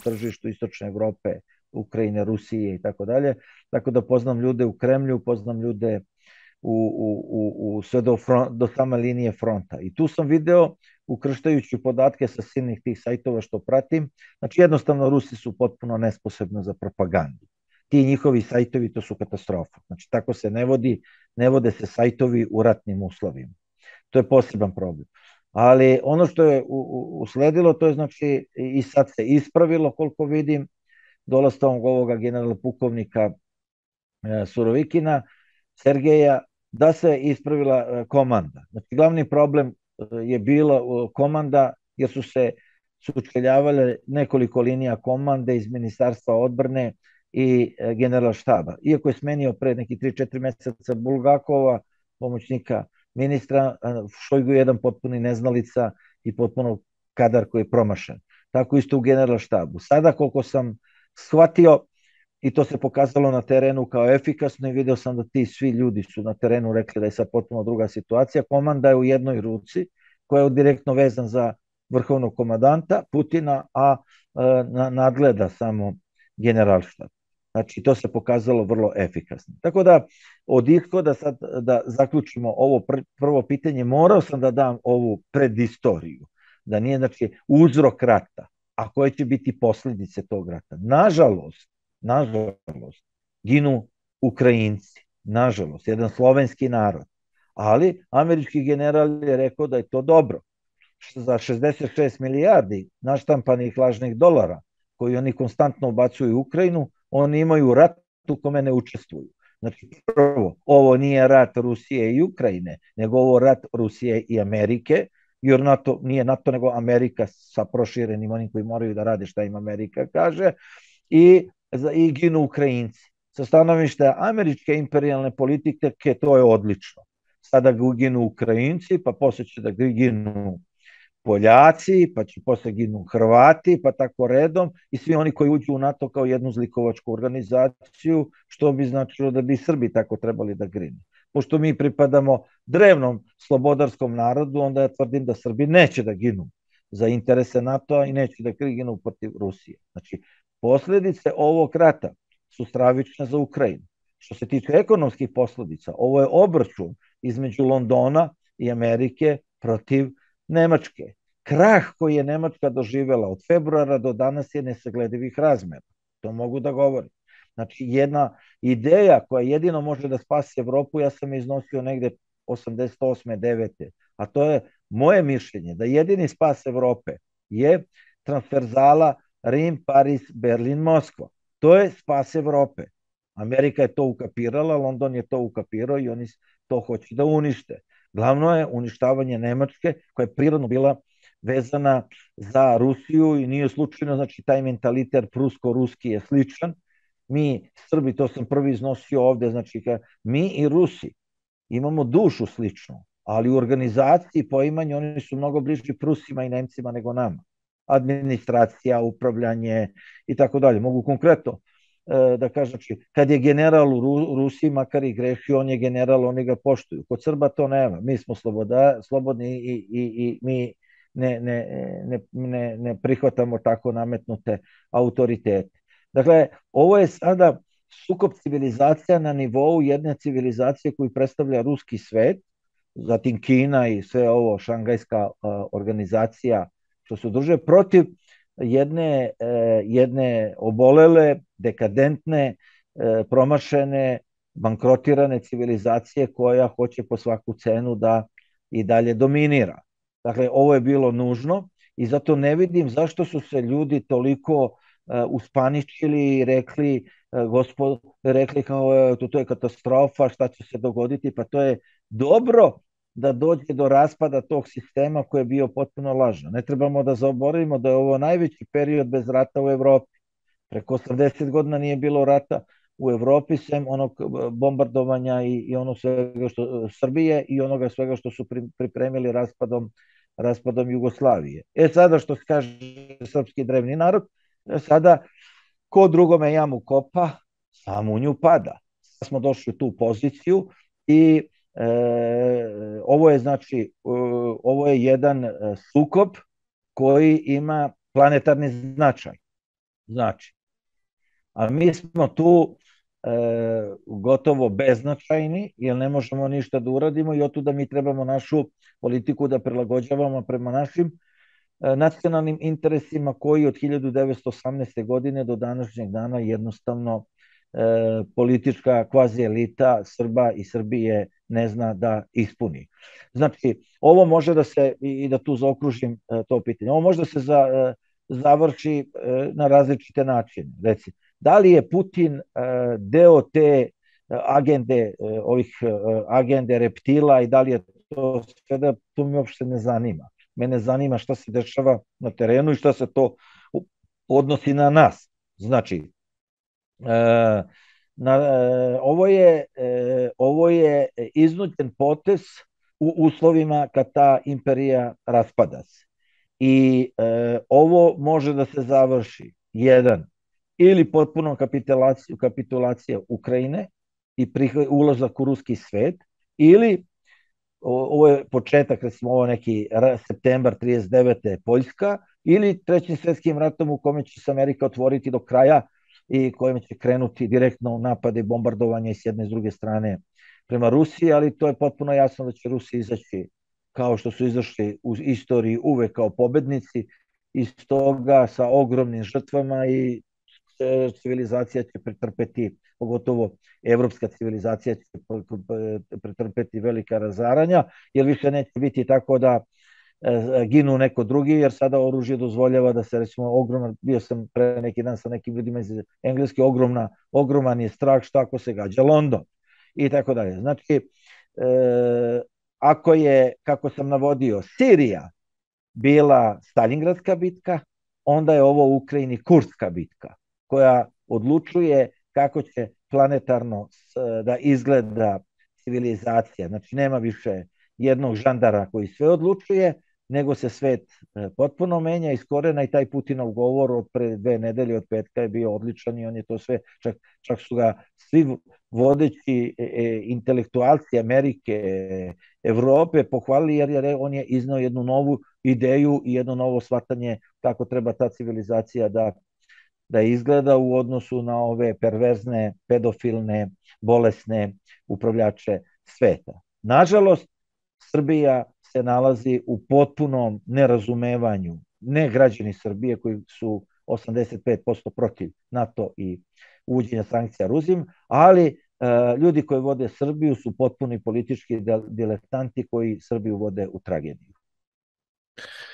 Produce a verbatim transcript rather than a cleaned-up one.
tržištu istočne Evrope, Ukrajine, Rusije i tako dalje. Tako da poznam ljude u Kremlju, poznam ljude u, u, u, u sve do, front, do same linije fronta. I tu sam video, ukrštajući podatke sa silnih tih sajtova što pratim, znači jednostavno Rusi su potpuno nesposobni za propagandu. Ti njihovi sajtovi, to su katastrofa. Znači tako se ne vodi, ne vode se sajtovi u ratnim uslovima. To je poseban problem. Ali ono što je usledilo, to je znači i sad se ispravilo koliko vidim, dolastom ovoga generala pukovnika Surovikina, Sergeja, da se ispravila komanda. Znači, glavni problem je bila komanda, jer su se sučeljavale nekoliko linija komande iz Ministarstva odbrane i general štaba. Iako je smenio pre neki tri četiri meseca Bulgakova, pomoćnika ministra, Šojgu je jedan potpuni neznalica i potpuno kadar koji je promašen. Tako isto u general štabu. Sada koliko sam shvatio, i to se pokazalo na terenu kao efikasno, i video sam da ti svi ljudi su na terenu rekli da je sad potpuno druga situacija. Komanda je u jednoj ruci, koja je direktno vezan za vrhovnog komandanta Putina, a e, nadgleda samo generalštab. Znači, to se pokazalo vrlo efikasno. Tako da, od ishoda sad da zaključimo ovo pr prvo pitanje, morao sam da dam ovu predistoriju, da nije, znači, uzrok rata, a koje će biti posljedice tog rata. Nažalost, nažalost, ginu Ukrajinci, nažalost, jedan slovenski narod, ali američki general je rekao da je to dobro. Za šezdeset šest milijardi naštampanih lažnih dolara, koji oni konstantno ubacuju u Ukrajinu, oni imaju rat u kome ne učestvuju. Znači, prvo, ovo nije rat Rusije i Ukrajine, nego ovo rat Rusije i Amerike, jer NATO, nije NATO, nego Amerika sa proširenim onim koji moraju da rade šta im Amerika kaže, i, i ginu Ukrajinci. Sa stanovišta američke imperijalne politike to je odlično. Sada ginu Ukrajinci, pa posle će da ginu Poljaci, pa će posle ginu Hrvati, pa tako redom, i svi oni koji uđu u NATO kao jednu zlikovačku organizaciju, što bi značilo da bi Srbi tako trebali da grinu. Pošto mi pripadamo drevnom slobodarskom narodu, onda ja tvrdim da Srbi neće da ginu za interese NATO-a i neće da ginu protiv Rusije. Znači, posledice ovog rata su stravične za Ukrajinu. Što se tiče ekonomskih posledica, ovo je obračun između Londona i Amerike protiv Nemačke. Krah koji je Nemačka doživela od februara do danas je nesagledivih razmera. To mogu da govorim. Znači, jedna ideja koja jedino može da spasi Evropu, ja sam iznosio negde osamdeset osme devete a to je moje mišljenje, da jedini spas Evrope je transverzala Rim, Paris, Berlin, Moskva. To je spas Evrope. Amerika je to ukapirala, London je to ukapirao i oni to hoće da unište. Glavno je uništavanje Nemačke, koja je prirodno bila vezana za Rusiju i nije slučajno, znači taj mentalitet prusko-ruski je sličan. Mi, Srbi, to sam prvi iznosio ovde, znači mi i Rusi imamo dušu sličnu, ali u organizaciji, poimanju, oni su mnogo bliži Prusima i Nemcima nego nama. Administracija, upravljanje i tako dalje. Mogu konkretno da kažem, znači, kad je general u Rusiji, makar i grešio, on je general, oni ga poštuju. Kod Srba to nema. Mi smo sloboda, slobodni i, i, i mi ne, ne, ne, ne, ne prihvatamo tako nametnute autoritete. Dakle, ovo je sada sukob civilizacija na nivou jedne civilizacije koju predstavlja ruski svet, zatim Kina i sve ovo, šangajska uh, organizacija, što se udružuje protiv jedne, jedne obolele, dekadentne, promašene, bankrotirane civilizacije koja hoće po svaku cenu da i dalje dominira. Dakle, ovo je bilo nužno i zato ne vidim zašto su se ljudi toliko uspaničili i rekli, gospod, rekli kao to, to je katastrofa, šta će se dogoditi, pa to je dobro da dođe do raspada tog sistema koji je bio potpuno lažan. Ne trebamo da zaboravimo da je ovo najveći period bez rata u Evropi. Preko osamdeset godina nije bilo rata u Evropi, sem onog bombardovanja i, i ono svega što Srbije i onoga svega što su pripremili raspadom, raspadom Jugoslavije. E sada što se kaže srpski drevni narod, sada ko drugome jamu kopa, sam u nju pada. Sada smo došli u tu poziciju i E, ovo je znači e, ovo je jedan sukob koji ima planetarni značaj. Znači, a mi smo tu e, gotovo beznačajni, jer ne možemo ništa da uradimo i otuda mi trebamo našu politiku da prilagođavamo prema našim e, nacionalnim interesima koji od hiljadu devetsto osamnaeste. godine do današnjeg dana jednostavno e, politička kvazi elita Srba i Srbije ne zna da ispuni. Znači, ovo može da se, i da tu zaokružim e, to pitanje, ovo može da se za, e, završi e, na različite načine. Reci, da li je Putin e, deo te e, agende, e, ovih e, agende reptila i da li je to sve da, to mi uopšte ne zanima. Mene zanima šta se dešava na terenu i šta se to odnosi na nas. Znači, e, na, e, ovo, je, e, ovo je iznuđen potez u uslovima kad ta imperija raspada se. I e, ovo može da se završi, jedan, ili potpunom kapitulacijom kapitulacija Ukrajine i ulazak u ruski svet, ili ovo je početak, recimo ovo neki septembar trideset devete. Poljska, ili trećim svetskim ratom u kome će se Amerika otvoriti do kraja i kojim će krenuti direktno u napade i bombardovanje s jedne i s druge strane prema Rusiji, ali to je potpuno jasno da će Rusi izaći kao što su izašli u istoriji uvek kao pobednici, iz toga sa ogromnim žrtvama i civilizacija će pretrpeti, pogotovo evropska civilizacija će pretrpeti velika razaranja, jer više neće biti tako da ginu neko drugi, jer sada oružje dozvoljava da se, recimo, ogromna, bio sam pre neki dan sa nekim ljudima iz Engleske, ogromna, ogroman je strah šta ako se gađa London i tako dalje. Znači, e, ako je, kako sam navodio, Sirija bila Stalingradska bitka, onda je ovo u Ukrajini Kurska bitka, koja odlučuje kako će planetarno da izgleda civilizacija. Znači, nema više jednog žandara koji sve odlučuje, nego se svet potpuno menja iz korena i taj Putinov govor od pre dve nedelje od petka je bio odličan i on je to sve, čak, čak su ga svi vodeći e, intelektualci Amerike, Evrope pohvalili jer je, on je iznao jednu novu ideju i jedno novo shvatanje kako treba ta civilizacija da da izgleda u odnosu na ove perverzne, pedofilne, bolesne upravljače sveta. Nažalost, Srbija se nalazi u potpunom nerazumevanju, ne građani Srbije koji su osamdeset pet posto protiv NATO i uvođenja sankcija Rusima, ali e, ljudi koji vode Srbiju su potpuni politički diletanti koji Srbiju vode u tragediju.